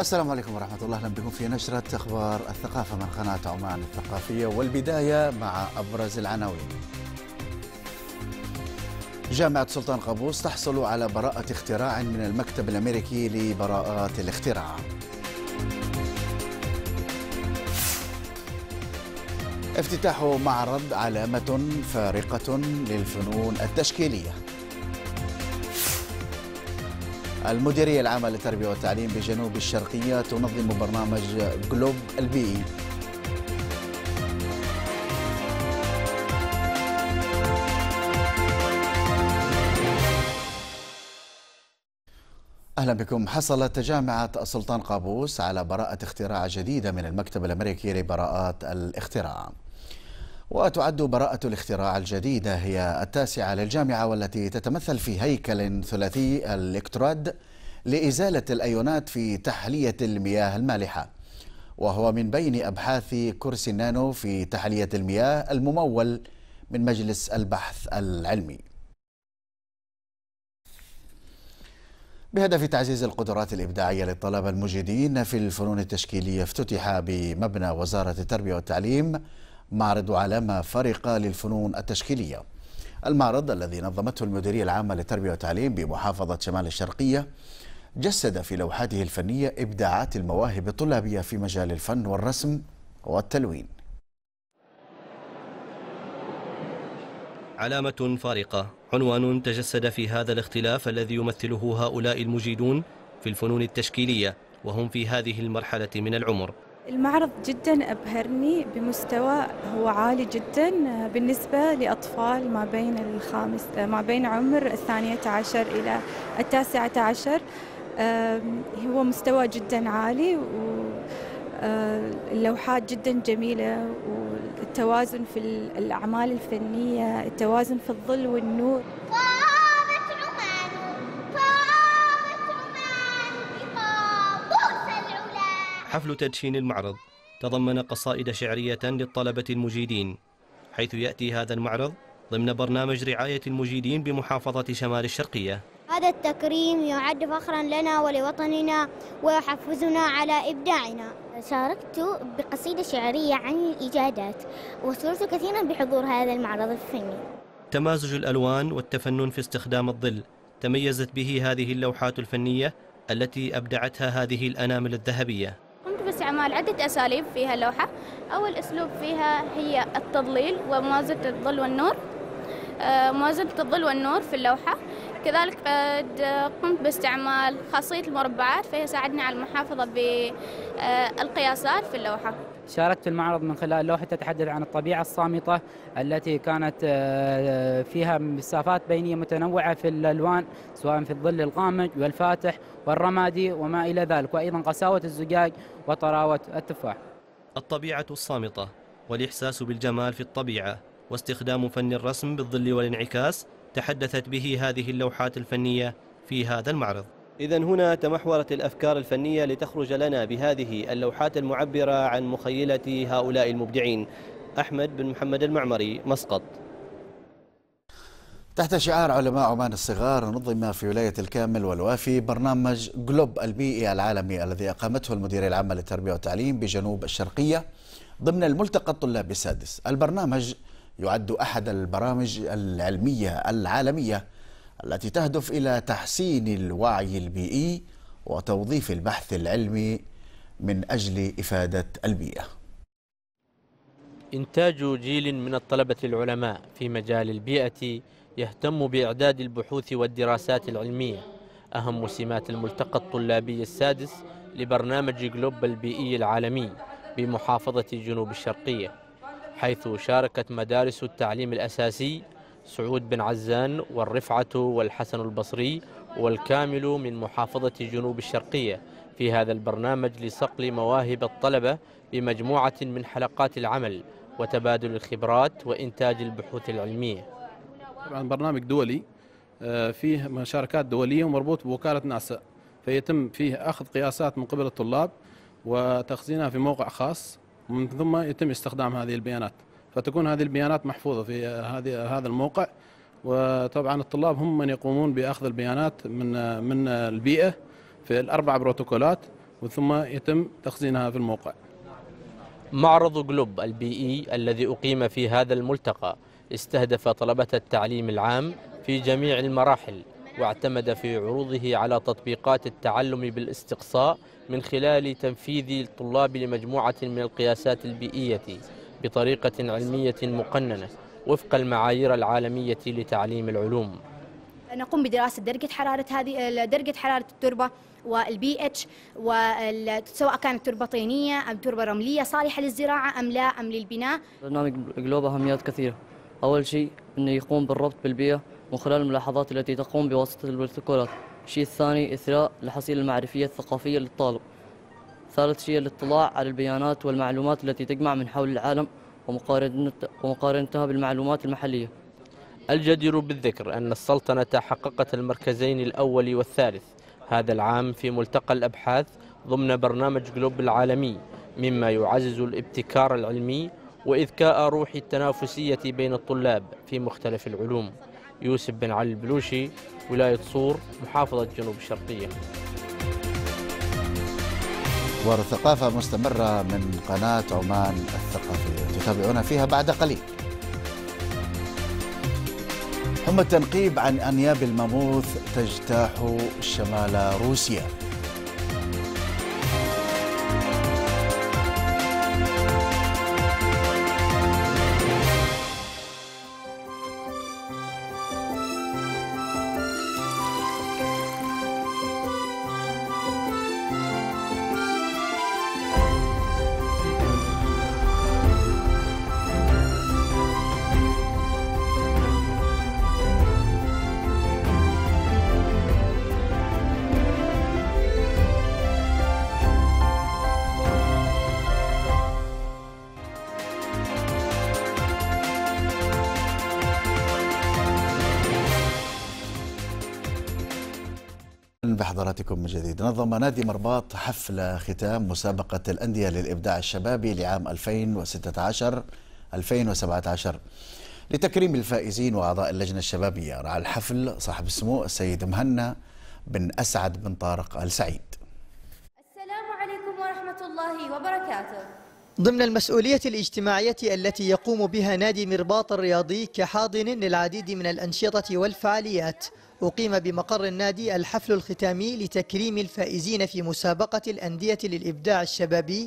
السلام عليكم ورحمة الله، أهلا بكم في نشرة أخبار الثقافة من قناة عمان الثقافية، والبداية مع أبرز العناوين. جامعة سلطان قابوس تحصل على براءة اختراع من المكتب الأمريكي لبراءات الاختراع. افتتاح معرض علامة فارقة للفنون التشكيلية. المديرية العامة للتربية والتعليم بجنوب الشرقية تنظم برنامج جلوب البيئي. أهلا بكم. حصلت جامعة سلطان قابوس على براءة اختراع جديدة من المكتب الأمريكي لبراءات الاختراع، وتعد براءة الاختراع الجديدة هي التاسعة للجامعة، والتي تتمثل في هيكل ثلاثي الإلكترود لإزالة الأيونات في تحلية المياه المالحة، وهو من بين أبحاث كرسي النانو في تحلية المياه الممول من مجلس البحث العلمي. بهدف تعزيز القدرات الإبداعية للطلبة المجيدين في الفنون التشكيلية، افتتح بمبنى وزارة التربية والتعليم معرض علامة فارقة للفنون التشكيلية. المعرض الذي نظمته المديرية العامة للتربية والتعليم بمحافظة شمال الشرقية جسد في لوحاته الفنية إبداعات المواهب الطلابية في مجال الفن والرسم والتلوين. علامة فارقة، عنوان تجسد في هذا الاختلاف الذي يمثله هؤلاء المجيدون في الفنون التشكيلية وهم في هذه المرحلة من العمر. المعرض جدا أبهرني بمستوى هو عالي جدا بالنسبة لأطفال ما بين عمر 12 إلى 19. هو مستوى جدا عالي، واللوحات جدا جميلة، والتوازن في الأعمال الفنية، التوازن في الظل والنور. حفل تدشين المعرض تضمن قصائد شعرية للطلبة المجيدين، حيث يأتي هذا المعرض ضمن برنامج رعاية المجيدين بمحافظة شمال الشرقية. هذا التكريم يعد فخرا لنا ولوطننا ويحفزنا على إبداعنا. شاركت بقصيدة شعرية عن الإيجادات، وسررت كثيرا بحضور هذا المعرض الفني. تمازج الألوان والتفنن في استخدام الظل تميزت به هذه اللوحات الفنية التي أبدعتها هذه الأنامل الذهبية. قمت باستعمال عدة أساليب فيها اللوحة. أول أسلوب فيها هي التضليل وموازنة الظل والنور، في اللوحة. كذلك قمت باستعمال خاصية المربعات، فهي ساعدني على المحافظة بالقياسات في اللوحة. شاركت في المعرض من خلال لوحة تتحدث عن الطبيعة الصامتة التي كانت فيها مسافات بينية متنوعة في الألوان، سواء في الظل الغامق والفاتح والرمادي وما إلى ذلك، وأيضا قساوة الزجاج وطراوة التفاح. الطبيعة الصامتة والإحساس بالجمال في الطبيعة واستخدام فن الرسم بالظل والانعكاس تحدثت به هذه اللوحات الفنية في هذا المعرض. إذن هنا تمحورت الأفكار الفنية لتخرج لنا بهذه اللوحات المعبرة عن مخيلة هؤلاء المبدعين. أحمد بن محمد المعمري، مسقط. تحت شعار علماء عمان الصغار نظم في ولاية الكامل والوافي برنامج جلوب البيئي العالمي الذي أقامته المديرية العامة للتربية والتعليم بجنوب الشرقية ضمن الملتقى الطلابي السادس. البرنامج يعد أحد البرامج العلمية العالمية التي تهدف إلى تحسين الوعي البيئي وتوظيف البحث العلمي من أجل إفادة البيئة. إنتاج جيل من الطلبة العلماء في مجال البيئة يهتم بإعداد البحوث والدراسات العلمية أهم سمات الملتقى الطلابي السادس لبرنامج جلوب البيئي العالمي بمحافظة جنوب الشرقية، حيث شاركت مدارس التعليم الأساسي سعود بن عزان والرفعة والحسن البصري والكامل من محافظة جنوب الشرقية في هذا البرنامج لصقل مواهب الطلبة بمجموعة من حلقات العمل وتبادل الخبرات وإنتاج البحوث العلمية. طبعا برنامج دولي فيه مشاركات دولية ومربوط بوكالة ناسا، فيتم فيه أخذ قياسات من قبل الطلاب وتخزينها في موقع خاص، ومن ثم يتم استخدام هذه البيانات، فتكون هذه البيانات محفوظة في هذا الموقع. وطبعا الطلاب هم من يقومون بأخذ البيانات من البيئة في الأربع بروتوكولات، ثم يتم تخزينها في الموقع. معرض جلوب البيئي الذي أقيم في هذا الملتقى استهدف طلبة التعليم العام في جميع المراحل، واعتمد في عروضه على تطبيقات التعلم بالاستقصاء من خلال تنفيذ الطلاب لمجموعة من القياسات البيئية بطريقة علمية مقننة وفق المعايير العالمية لتعليم العلوم. نقوم بدراسة درجة حرارة التربة والبي اتش، وسواء كانت تربة طينية أم تربة رملية صالحة للزراعة أم لا أم للبناء. برنامج جلوب أهميات كثيرة. أول شيء أنه يقوم بالربط بالبيئة من خلال الملاحظات التي تقوم بواسطة البروتوكولات. الشيء الثاني إثراء الحصيلة المعرفية الثقافية للطالب. ثالث شيء الاطلاع على البيانات والمعلومات التي تجمع من حول العالم ومقارنتها بالمعلومات المحلية. الجدير بالذكر أن السلطنة حققت المركزين الأول والثالث هذا العام في ملتقى الأبحاث ضمن برنامج جلوب العالمي، مما يعزز الابتكار العلمي وإذكاء روح التنافسية بين الطلاب في مختلف العلوم. يوسف بن علي البلوشي، ولاية صور، محافظة جنوب الشرقية. والثقافة مستمرة من قناة عمان الثقافية تتابعون فيها بعد قليل. حمى التنقيب عن أنياب الماموث تجتاح شمال روسيا. بحضراتكم من جديد. نظم نادي مرباط حفل ختام مسابقة الأندية للإبداع الشبابي لعام 2016-2017 لتكريم الفائزين وأعضاء اللجنة الشبابية. رعى الحفل صاحب السمو السيد مهنا بن أسعد بن طارق آل سعيد. السلام عليكم ورحمة الله وبركاته. ضمن المسؤولية الاجتماعية التي يقوم بها نادي مرباط الرياضي كحاضن للعديد من الأنشطة والفعاليات، أقيم بمقر النادي الحفل الختامي لتكريم الفائزين في مسابقة الأندية للإبداع الشبابي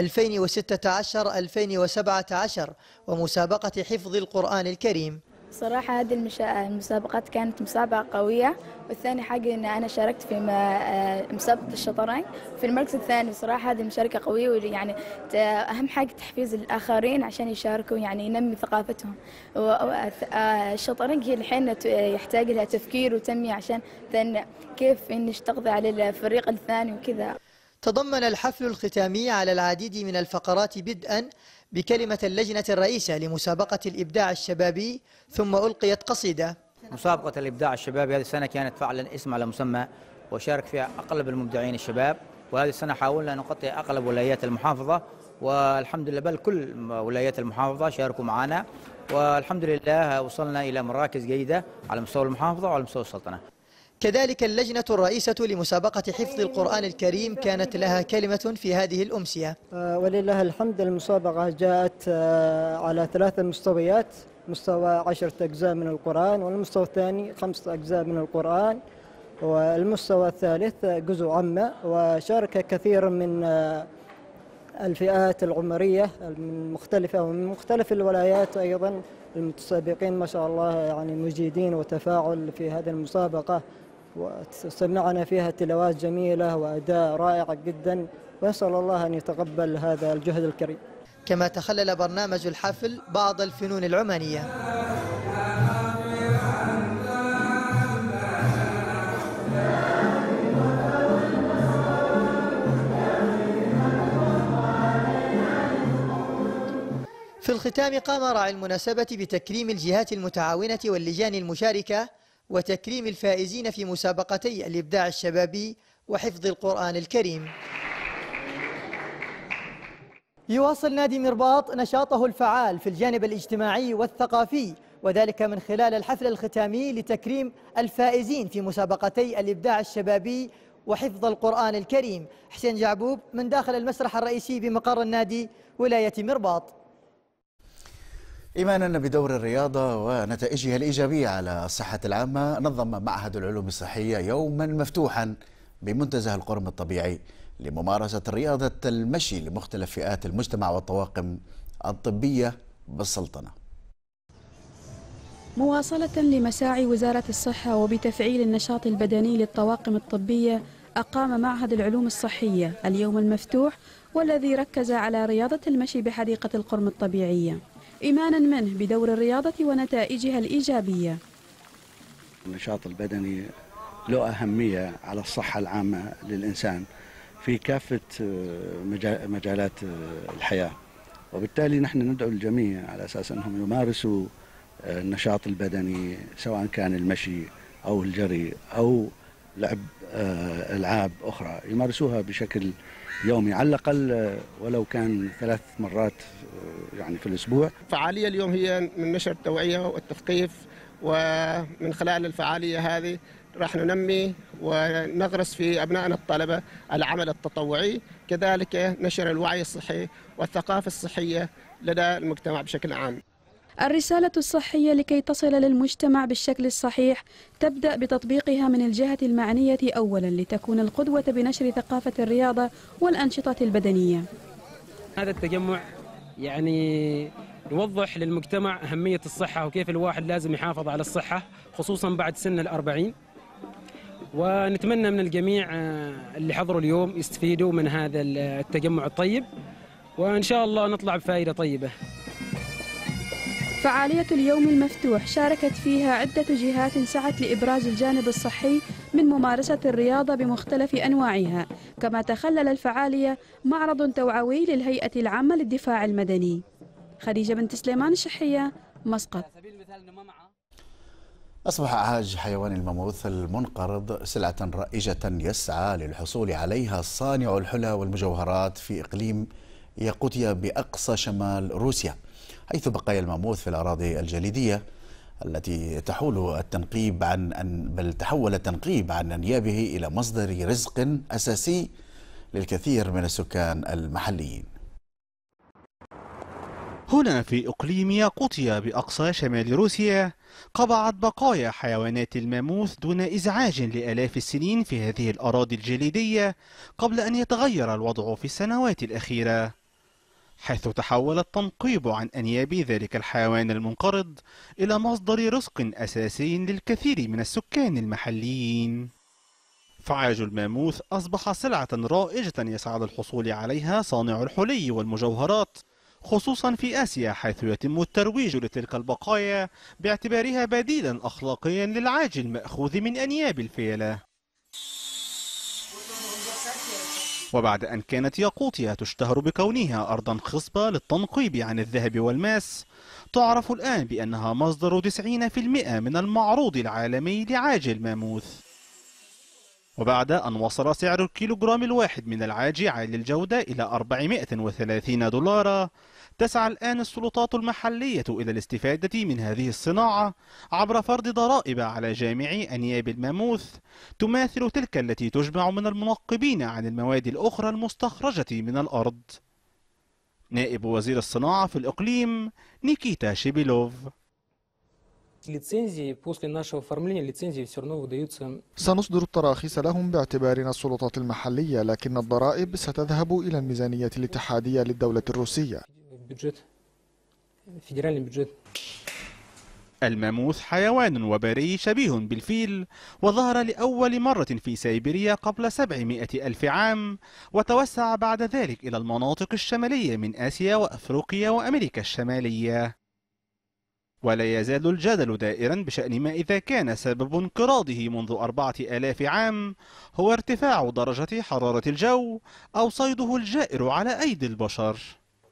2016-2017 ومسابقة حفظ القرآن الكريم. صراحة هذه المسابقات كانت مسابقة قوية، والثاني حاجة أن أنا شاركت في مسابقة الشطرنج في المركز الثاني. صراحة هذه المشاركة قوية، ويعني أهم حاجة تحفيز الآخرين عشان يشاركوا، يعني ينمي ثقافتهم. الشطرنج هي الحين يحتاج لها تفكير وتنمية عشان كيف إنش تقضي على الفريق الثاني وكذا. تضمن الحفل الختامي على العديد من الفقرات بدءا بكلمة اللجنة الرئيسة لمسابقة الإبداع الشبابي، ثم ألقيت قصيدة. مسابقة الإبداع الشبابي هذه السنة كانت فعلا اسم على مسمى، وشارك فيها أغلب المبدعين الشباب، وهذه السنة حاولنا أن نغطي أغلب ولايات المحافظة، والحمد لله بل كل ولايات المحافظة شاركوا معنا، والحمد لله وصلنا إلى مراكز جيدة على مستوى المحافظة وعلى مستوى السلطنة. كذلك اللجنة الرئيسة لمسابقة حفظ القرآن الكريم كانت لها كلمة في هذه الأمسية. ولله الحمد، المسابقة جاءت على 3 مستويات: مستوى 10 أجزاء من القرآن، والمستوى الثاني 5 أجزاء من القرآن، والمستوى الثالث جزء عامة. وشارك كثير من الفئات العمرية المختلفة ومن مختلف الولايات أيضا. المتسابقين ما شاء الله يعني مجيدين وتفاعل في هذه المسابقة، وسمعنا فيها تلاوات جميلة وأداء رائع جدا، ونسأل الله أن يتقبل هذا الجهد الكريم. كما تخلل برنامج الحفل بعض الفنون العمانية. في الختام قام راعي المناسبة بتكريم الجهات المتعاونة واللجان المشاركة وتكريم الفائزين في مسابقتي الإبداع الشبابي وحفظ القرآن الكريم. يواصل نادي مرباط نشاطه الفعال في الجانب الاجتماعي والثقافي، وذلك من خلال الحفل الختامي لتكريم الفائزين في مسابقتي الإبداع الشبابي وحفظ القرآن الكريم. حسين جعبوب من داخل المسرح الرئيسي بمقر النادي ولاية مرباط. إيمانا بدور الرياضة ونتائجها الإيجابية على الصحة العامة، نظم معهد العلوم الصحية يوما مفتوحا بمنتزه القرم الطبيعي لممارسة رياضة المشي لمختلف فئات المجتمع والطواقم الطبية بالسلطنة. مواصلة لمساعي وزارة الصحة وبتفعيل النشاط البدني للطواقم الطبية، أقام معهد العلوم الصحية اليوم المفتوح والذي ركز على رياضة المشي بحديقة القرم الطبيعية، إيمانا منه بدور الرياضة ونتائجها الإيجابية. النشاط البدني له أهمية على الصحة العامة للإنسان في كافة مجالات الحياة، وبالتالي نحن ندعو الجميع على أساس أنهم يمارسوا النشاط البدني، سواء كان المشي أو الجري أو لعب ألعاب أخرى، يمارسوها بشكل يومي على الأقل ولو كان 3 مرات يعني في الأسبوع. الفعالية اليوم هي من نشر التوعية والتثقيف، ومن خلال الفعالية هذه راح ننمي ونغرس في أبنائنا الطلبة العمل التطوعي، كذلك نشر الوعي الصحي والثقافة الصحية لدى المجتمع بشكل عام. الرسالة الصحية لكي تصل للمجتمع بالشكل الصحيح تبدأ بتطبيقها من الجهة المعنية أولا، لتكون القدوة بنشر ثقافة الرياضة والأنشطة البدنية. هذا التجمع يعني نوضح للمجتمع أهمية الصحة وكيف الواحد لازم يحافظ على الصحة خصوصا بعد سن 40، ونتمنى من الجميع اللي حضروا اليوم يستفيدوا من هذا التجمع الطيب، وإن شاء الله نطلع بفائدة طيبة. فعالية اليوم المفتوح شاركت فيها عدة جهات سعت لإبراز الجانب الصحي من ممارسة الرياضة بمختلف أنواعها، كما تخلل الفعالية معرض توعوي للهيئة العامة للدفاع المدني. خديجة بنت سليمان الشحية، مسقط. أصبح عاج حيوان الماموث المنقرض سلعة رائجة يسعى للحصول عليها صانع الحلى والمجوهرات في إقليم ياقوتيا بأقصى شمال روسيا، حيث بقايا الماموث في الأراضي الجليدية التي تحول التنقيب تحول التنقيب عن أنيابه إلى مصدر رزق أساسي للكثير من السكان المحليين. هنا في إقليم ياقوتيا بأقصى شمال روسيا قبعت بقايا حيوانات الماموث دون إزعاج لآلاف السنين في هذه الأراضي الجليدية قبل أن يتغير الوضع في السنوات الأخيرة، حيث تحول التنقيب عن أنياب ذلك الحيوان المنقرض إلى مصدر رزق أساسي للكثير من السكان المحليين. فعاج الماموث أصبح سلعة رائجة يسعى للحصول عليها صانع الحلي والمجوهرات، خصوصا في آسيا، حيث يتم الترويج لتلك البقايا باعتبارها بديلا أخلاقيا للعاج المأخوذ من أنياب الفيلة. وبعد أن كانت ياقوتيا تشتهر بكونها أرضا خصبة للتنقيب عن الذهب والماس، تعرف الآن بأنها مصدر 90% من المعروض العالمي لعاج الماموث. وبعد أن وصل سعر الكيلوغرام الواحد من العاج عالي الجودة إلى 430 دولار، تسعى الآن السلطات المحلية إلى الاستفادة من هذه الصناعة عبر فرض ضرائب على جامع أنياب الماموث تماثل تلك التي تجمع من المنقبين عن المواد الأخرى المستخرجة من الأرض. نائب وزير الصناعة في الإقليم نيكيتا شيبيلوف: سنصدر التراخيص لهم باعتبارنا السلطات المحلية، لكن الضرائب ستذهب إلى الميزانية الاتحادية للدولة الروسية. الماموث حيوان وبري شبيه بالفيل، وظهر لأول مرة في سيبيريا قبل 700 ألف عام، وتوسع بعد ذلك إلى المناطق الشمالية من آسيا وأفريقيا وأمريكا الشمالية. ولا يزال الجدل دائرا بشأن ما إذا كان سبب انقراضه منذ 4000 عام هو ارتفاع درجة حرارة الجو أو صيده الجائر على أيدي البشر.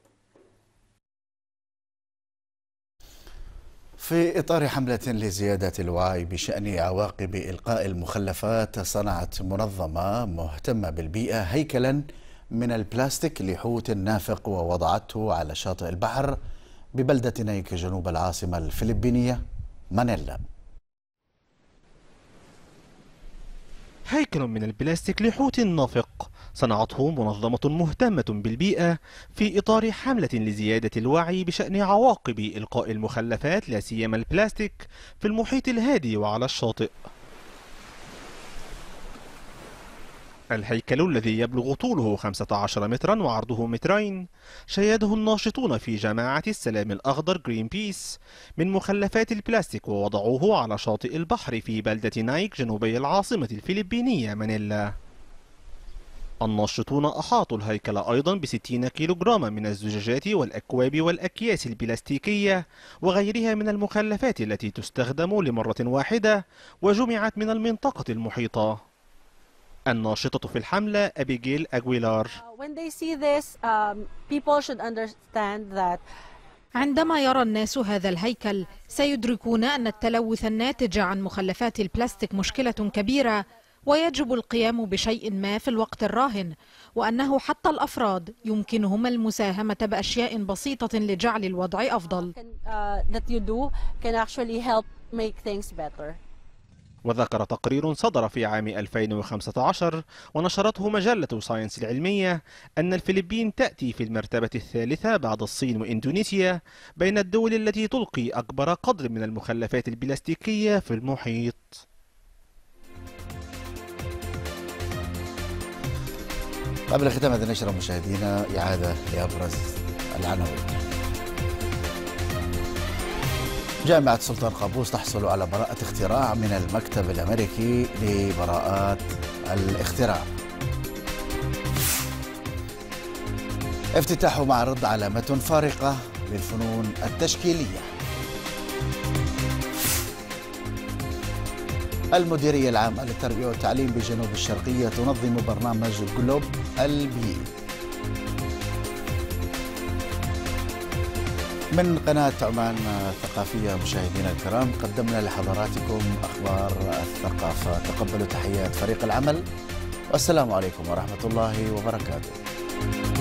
في إطار حملة لزيادة الوعي بشأن عواقب إلقاء المخلفات، صنعت منظمة مهتمة بالبيئة هيكلا من البلاستيك لحوت نافق ووضعته على شاطئ البحر ببلدة نايك جنوب العاصمة الفلبينية مانيلا. هيكل من البلاستيك لحوت نافق صنعته منظمة مهتمة بالبيئة في إطار حملة لزيادة الوعي بشأن عواقب إلقاء المخلفات لا سيما البلاستيك في المحيط الهادي وعلى الشاطئ. الهيكل الذي يبلغ طوله 15 مترا وعرضه مترين شيده الناشطون في جماعة السلام الأخضر جرين بيس من مخلفات البلاستيك ووضعوه على شاطئ البحر في بلدة نايك جنوبي العاصمة الفلبينية مانيلا. الناشطون أحاطوا الهيكل أيضا ب60 كيلوغراما من الزجاجات والأكواب والأكياس البلاستيكية وغيرها من المخلفات التي تستخدم لمرة واحدة وجمعت من المنطقة المحيطة. الناشطة في الحملة أبيجيل أغويلار. عندما يرى الناس هذا الهيكل سيدركون أن التلوث الناتج عن مخلفات البلاستيك مشكلة كبيرة ويجب القيام بشيء ما في الوقت الراهن، وأنه حتى الأفراد يمكنهم المساهمة بأشياء بسيطة لجعل الوضع أفضل. وذكر تقرير صدر في عام 2015 ونشرته مجلة ساينس العلمية أن الفلبين تأتي في المرتبة الثالثة بعد الصين وإندونيسيا بين الدول التي تلقي أكبر قدر من المخلفات البلاستيكية في المحيط. قبل ختام هذه النشرة مشاهدينا إعادة لأبرز العناوين. جامعة سلطان قابوس تحصل على براءة اختراع من المكتب الأمريكي لبراءات الاختراع. افتتاح معرض علامة فارقة للفنون التشكيلية. المديرية العامة للتربية والتعليم بجنوب الشرقية تنظم برنامج جلوب البيئي. من قناة عمان الثقافية مشاهدينا الكرام قدمنا لحضراتكم أخبار الثقافة. تقبلوا تحيات فريق العمل والسلام عليكم ورحمة الله وبركاته.